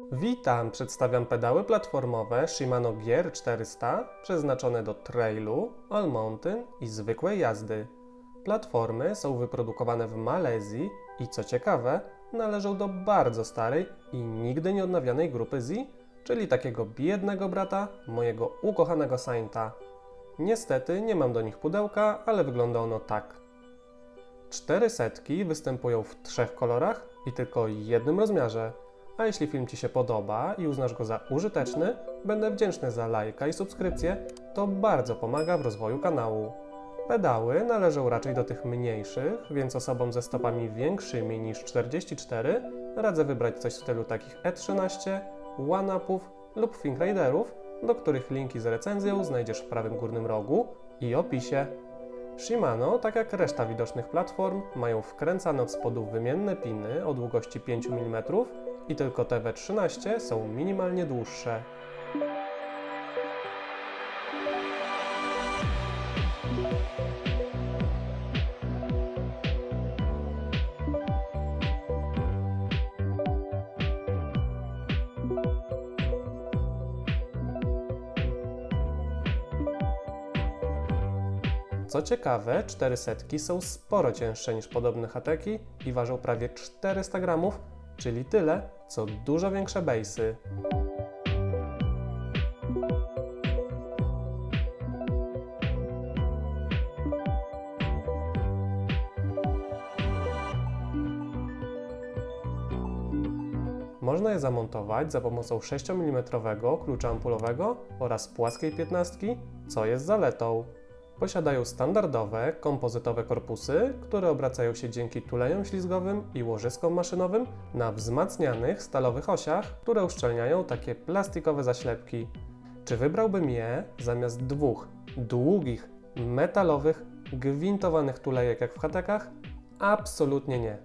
Witam, przedstawiam pedały platformowe Shimano Gear 400 przeznaczone do trailu, all mountain i zwykłej jazdy. Platformy są wyprodukowane w Malezji i co ciekawe, należą do bardzo starej i nigdy nie odnawianej grupy Z, czyli takiego biednego brata mojego ukochanego Sainta. Niestety nie mam do nich pudełka, ale wygląda ono tak. 400 występują w 3 kolorach i tylko jednym rozmiarze. A jeśli film Ci się podoba i uznasz go za użyteczny, będę wdzięczny za lajka i subskrypcję, to bardzo pomaga w rozwoju kanału. Pedały należą raczej do tych mniejszych, więc osobom ze stopami większymi niż 44 radzę wybrać coś w stylu takich E13, one-upów lub fingerriderów, do których linki z recenzją znajdziesz w prawym górnym rogu i opisie. Shimano, tak jak reszta widocznych platform, mają wkręcane od spodu wymienne piny o długości 5 mm i tylko te W13 są minimalnie dłuższe. Co ciekawe, 400 są sporo cięższe niż podobne hateki i ważą prawie 400 gramów, czyli tyle, co dużo większe bejsy. Można je zamontować za pomocą 6 mm klucza ampulowego oraz płaskiej 15, co jest zaletą. Posiadają standardowe, kompozytowe korpusy, które obracają się dzięki tuleniom ślizgowym i łożyskom maszynowym na wzmacnianych stalowych osiach, które uszczelniają takie plastikowe zaślepki. Czy wybrałbym je zamiast dwóch długich, metalowych, gwintowanych tulejek jak w hatekach? Absolutnie nie.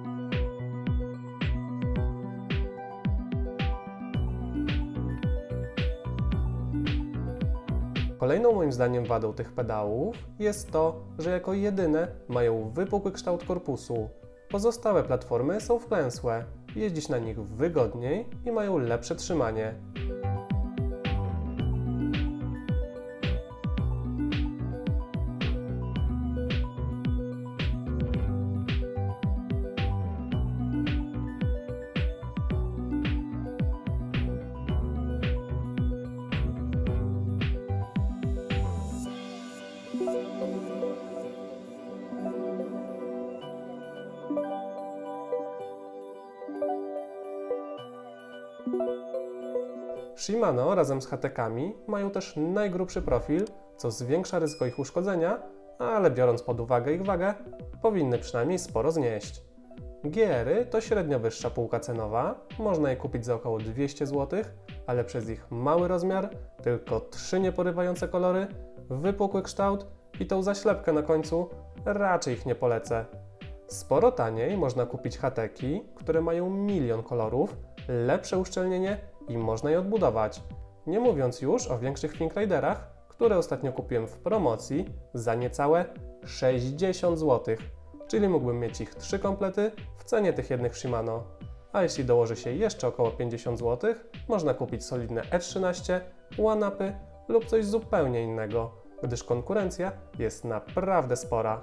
Kolejną moim zdaniem wadą tych pedałów jest to, że jako jedyne mają wypukły kształt korpusu. Pozostałe platformy są wklęsłe, jeździć na nich wygodniej i mają lepsze trzymanie. Shimano razem z hatekami mają też najgrubszy profil, co zwiększa ryzyko ich uszkodzenia, ale biorąc pod uwagę ich wagę, powinny przynajmniej sporo znieść. Geary to średnio wyższa półka cenowa, można je kupić za około 200 zł, ale przez ich mały rozmiar, tylko 3 nieporywające kolory, wypukły kształt i tą zaślepkę na końcu, raczej ich nie polecę. Sporo taniej można kupić hateki, które mają milion kolorów, lepsze uszczelnienie i można je odbudować. Nie mówiąc już o większych fingerriderach, które ostatnio kupiłem w promocji za niecałe 60 zł, czyli mógłbym mieć ich 3 komplety w cenie tych jednych Shimano. A jeśli dołoży się jeszcze około 50 zł, można kupić solidne E13, one-upy lub coś zupełnie innego, gdyż konkurencja jest naprawdę spora.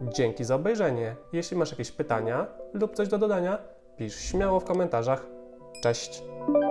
Dzięki za obejrzenie. Jeśli masz jakieś pytania lub coś do dodania, pisz śmiało w komentarzach. Cześć!